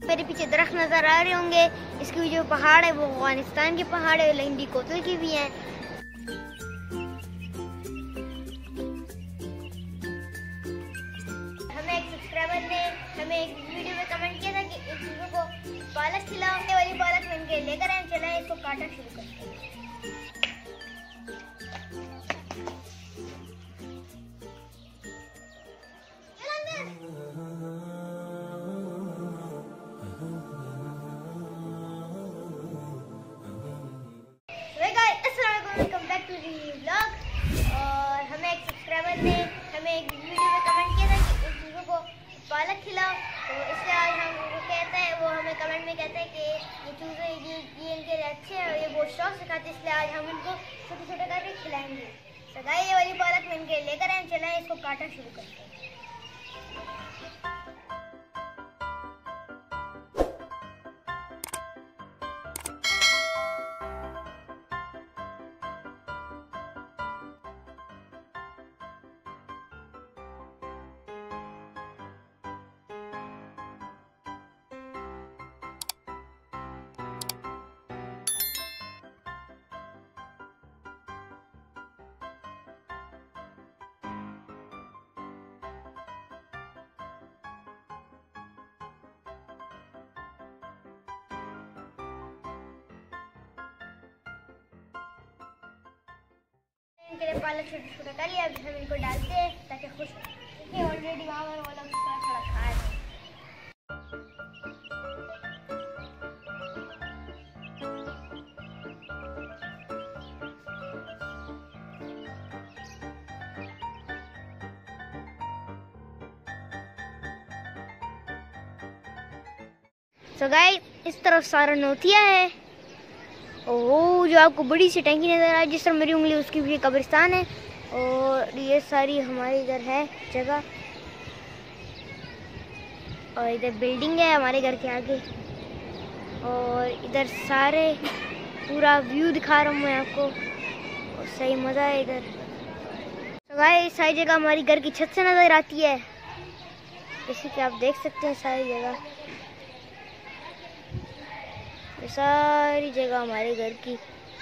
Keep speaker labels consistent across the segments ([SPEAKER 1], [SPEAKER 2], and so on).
[SPEAKER 1] मेरे पीछे दरख्त नज़र आ रहे होंगे, इसकी जो पहाड़ है वो अफगानिस्तान के पहाड़ है, लंडी कोतल की भी हैं। हमें एक सब्सक्राइबर ने हमें एक वीडियो में कमेंट किया था कि इन चीज़ों को पालक खिलाने वाली पालक में इनके लेकर आए, चला इसको काटना शुरू करते हैं। और हमें एक सब्सक्राइबर ने हमें एक वीडियो में कमेंट किया था कि इन चीज़ों को पालक खिलाओ, तो इससे आज हम वो कहता है, वो हमें कमेंट में कहता है कि ये चीज़ें ये इनके लिए अच्छे हैं और ये बहुत शौक से खाते हैं, इसलिए आज हम इनको छोटे छोटे करके खिलाएंगे। तो गाइस ये वाली पालक में इनके लेकर आए, चला इसको काटना शुरू करते हैं। इनके लिए पालक छोटा छोटा कर लिया, अभी हम इनको डालते हैं ताकि खुश हो। ऑलरेडी वहाँ पर वो लोग थोड़ा थोड़ा खा रहे हैं। तो गाइस इस तरफ सारा नोतिया है और वो जो आपको बड़ी सी टंकी नज़र आ रही है, जिस तरह मेरी उंगली उसकी भी कब्रिस्तान है। और ये सारी हमारे इधर है जगह, और इधर बिल्डिंग है हमारे घर के आगे, और इधर सारे पूरा व्यू दिखा रहा हूँ मैं आपको, और सही मज़ा है इधर। तो गाइस सारी जगह हमारी घर की छत से नज़र आती है, जैसे कि आप देख सकते हैं सारी जगह, ये सारी जगह हमारे घर की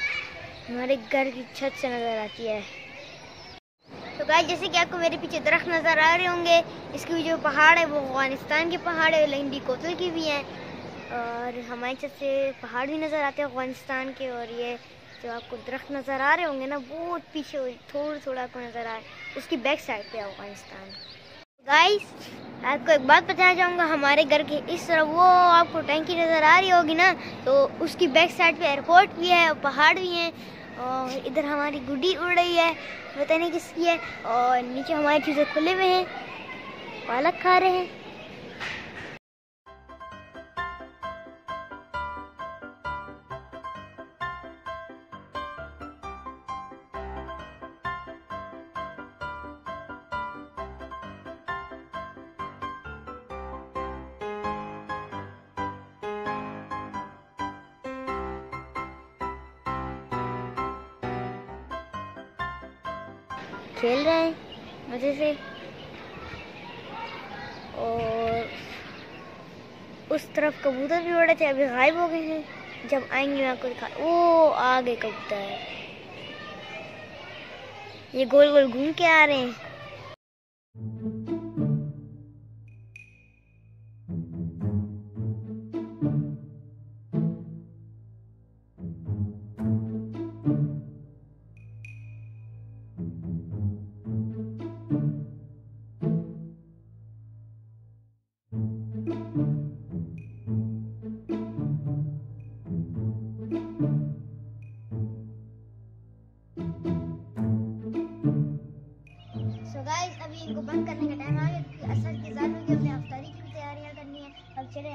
[SPEAKER 1] छत से नज़र आती है। तो गाइस जैसे कि आपको मेरे पीछे दरख्त नज़र आ रहे होंगे, इसकी जो पहाड़ है वो अफगानिस्तान के पहाड़ है, लंडी कोतल की भी हैं, और हमारी छत से पहाड़ भी नज़र आते हैं अफगानिस्तान के। और ये जो आपको दरख्त नज़र आ रहे होंगे ना, बहुत पीछे थोड़ा थोड़ा आपको नज़र आ रहा है, उसकी बैक साइड पे है अफगानिस्तान। गाइस आपको एक बात बताना चाहूँगा, हमारे घर के इस तरफ वो आपको टैंकी नज़र आ रही होगी ना, तो उसकी बैक साइड पे एयरपोर्ट भी है और पहाड़ भी हैं, और इधर हमारी गुड्डी उड़ रही है, पता नहीं किसकी है, और नीचे हमारे चूजे खुले हुए हैं, पालक खा रहे हैं। खेल रहे हैं मजे से, और उस तरफ कबूतर भी उड़े थे, अभी गायब हो गए हैं, जब आएंगे मैं आपको दिखा। ओ आगे कबूतर, ये गोल गोल घूम के आ रहे हैं। अभी इनको बंद करने का टाइम आ गया, क्योंकि असर की ज़ात होगी, हमने अफ्तारी की तैयारियां करनी है। अब चले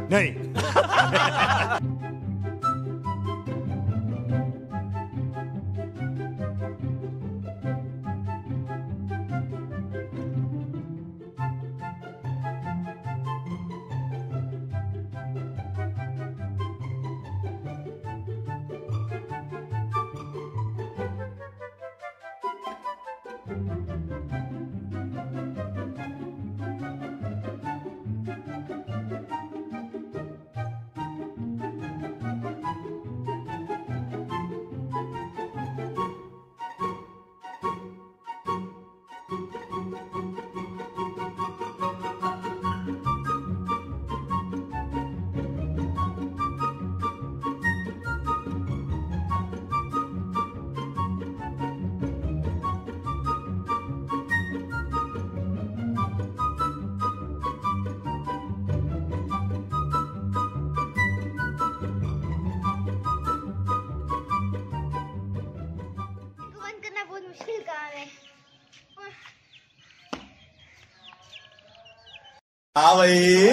[SPEAKER 2] नहीं।
[SPEAKER 1] बहुत मुश्किल काम है।
[SPEAKER 3] हाँ भाई,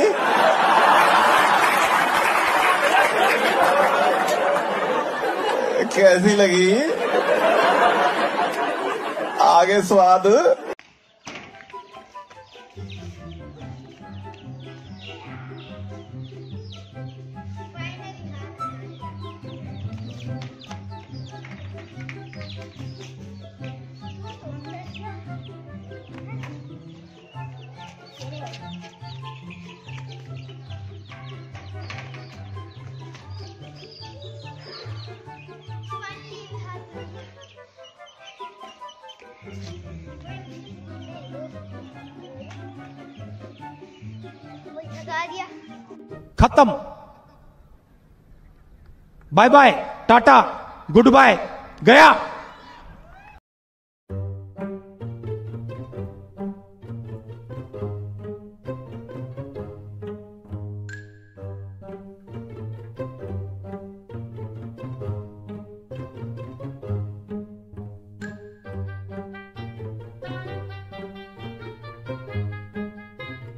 [SPEAKER 3] कैसी लगी? आगे स्वाद।
[SPEAKER 2] खत्म। Bye bye, tata, goodbye, गया।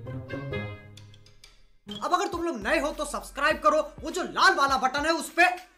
[SPEAKER 4] अब अगर तुम लोग नए हो तो सब्सक्राइब करो, वो जो लाल वाला बटन है उस पे